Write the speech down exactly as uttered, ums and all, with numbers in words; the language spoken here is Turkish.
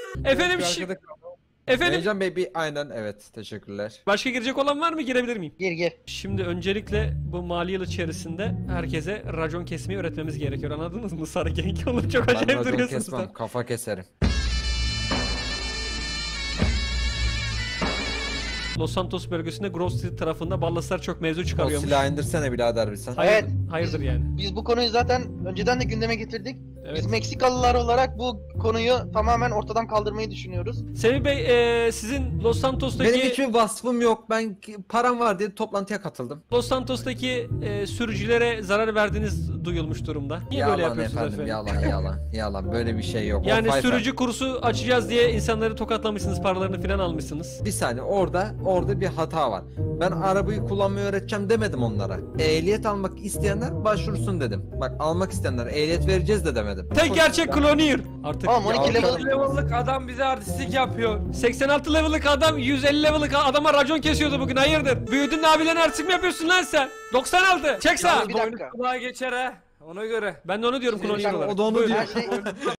Efendim şi... Efendim. Meycan Bey bir aynen evet teşekkürler. Başka girecek olan var mı? Girebilir miyim? Gir gir. Şimdi öncelikle bu mali yıl içerisinde herkese racon kesmeyi öğretmemiz gerekiyor. Anladınız mı Sarı Genk? Oğlum çok Ben acayip racon duruyorsunuz. kesmem, kafa keserim. Los Santos bölgesinde Grove Street tarafında ballaslar çok mevzu O çıkarıyormuş. silahı indirsene birader bir sen. Hayır, Evet. hayırdır yani. Biz bu konuyu zaten önceden de gündeme getirdik. Evet. Biz Meksikalılar olarak bu konuyu tamamen ortadan kaldırmayı düşünüyoruz. Semih Bey e, sizin Los Santos'taki Benim hiçbir vasfım yok. Ben param var diye toplantıya katıldım. Los Santos'taki e, sürücülere zarar verdiğiniz duyulmuş durumda. Niye böyle Yalan yapıyorsunuz efendim, efendim? yalan yalan yalan böyle bir şey yok. Yani O fayda- sürücü kursu açacağız diye insanları tokatlamışsınız, paralarını filan almışsınız. Bir saniye orada orada bir hata var. Ben arabayı kullanmayı öğreteceğim demedim onlara. Ehliyet almak isteyenler başvursun dedim. Bak almak isteyenler ehliyet vereceğiz de demedim. Tek gerçek Cloneer. Artık Oğlum on iki Ya, level Level'lık adam bize artistlik yapıyor. seksen altı level'lık adam yüz elli level'lık adama racon kesiyordu bugün, hayırdır? Büyüdün de abilerine artistik mi yapıyorsun lan sen? doksan altı çek sağa. bir dakika. Kulağa geçer ha. Ona göre. Ben de onu diyorum Şimdi bir Cloneer dakika, olarak. o da onu Buyurun. diyor. Her şey